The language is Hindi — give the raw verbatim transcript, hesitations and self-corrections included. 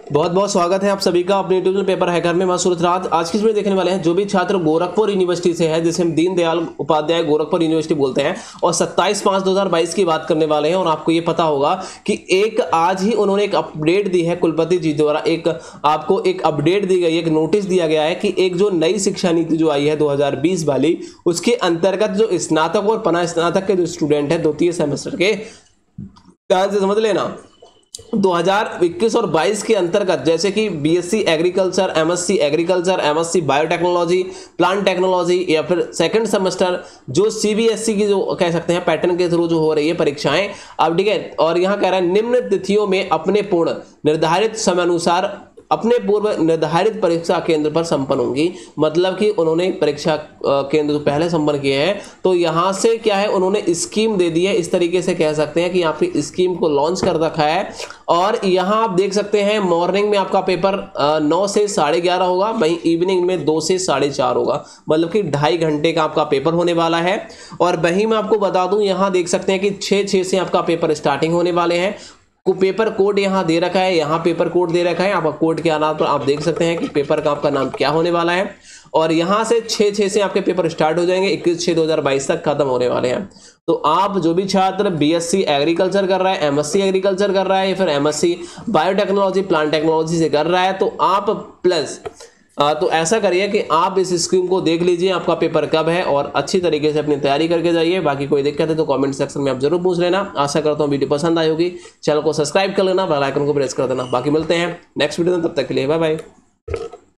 बहुत बहुत स्वागत है आप सभी का अपने यूट्यूब पेपर हैकर में। मैं सूरज राज। आज की इसमें देखने वाले हैं जो भी छात्र गोरखपुर यूनिवर्सिटी से है, जिसे हम दीनदयाल उपाध्याय गोरखपुर यूनिवर्सिटी बोलते हैं, और सत्ताईस पाँच दो हज़ार बाईस की बात करने वाले हैं। और आपको ये पता होगा कि एक आज ही उन्होंने एक अपडेट दी है, कुलपति जी द्वारा एक आपको एक अपडेट दी गई, एक नोटिस दिया गया है कि एक जो नई शिक्षा नीति जो आई है दो हज़ार बीस वाली, उसके अंतर्गत जो स्नातक और पना स्नातक के जो स्टूडेंट है द्वितीय सेमेस्टर के, ध्यान से समझ लेना, दो हज़ार इक्कीस और बाईस के अंतर्गत जैसे कि BSc agriculture, MSc agriculture, MSc biotechnology, plant technology, या फिर सेकंड सेमेस्टर जो सीबीएसई की जो कह सकते हैं पैटर्न के थ्रू जो हो रही है परीक्षाएं अब, ठीक है। और यहां कह रहा है निम्न तिथियों में अपने पूर्ण निर्धारित समयानुसार अपने पूर्व निर्धारित परीक्षा केंद्र पर संपन्न होंगी। मतलब कि उन्होंने परीक्षा केंद्र जो पहले संपन्न किए हैं, तो यहाँ से क्या है, उन्होंने स्कीम दे दी है। इस तरीके से कह सकते हैं कि आपकी स्कीम को लॉन्च कर रखा है। और यहाँ आप देख सकते हैं मॉर्निंग में आपका पेपर नौ से साढ़े ग्यारह होगा, वहीं इवनिंग में दो से साढ़े चार होगा। मतलब कि ढाई घंटे का आपका पेपर होने वाला है। और वहीं मैं आपको बता दूं, यहाँ देख सकते हैं कि छः छः से आपका पेपर स्टार्टिंग होने वाले हैं। को पेपर कोड यहाँ दे रखा है, यहाँ पेपर कोड दे रखा है। आपका कोड के आधार पर आप देख सकते हैं कि पेपर का आपका नाम क्या होने वाला है। और यहाँ से छः छः से आपके पेपर स्टार्ट हो जाएंगे, इक्कीस छः दो हज़ार बाईस तक खत्म होने वाले हैं। तो आप जो भी छात्र बीएससी एग्रीकल्चर कर रहा है, एमएससी एग्रीकल्चर कर रहा है, या फिर एमएससी बायोटेक्नोलॉजी प्लांट टेक्नोलॉजी से कर रहा है, तो आप प्लस आ, तो ऐसा करिए कि आप इस स्कीम को देख लीजिए, आपका पेपर कब है, और अच्छी तरीके से अपनी तैयारी करके जाइए। बाकी कोई दिक्कत है तो कमेंट सेक्शन में आप जरूर पूछ लेना। आशा करता हूँ वीडियो पसंद आई होगी। चैनल को सब्सक्राइब कर लेना, बेल आइकन को प्रेस कर देना। बाकी मिलते हैं नेक्स्ट वीडियो में, तब तक के लिए बाय बाय।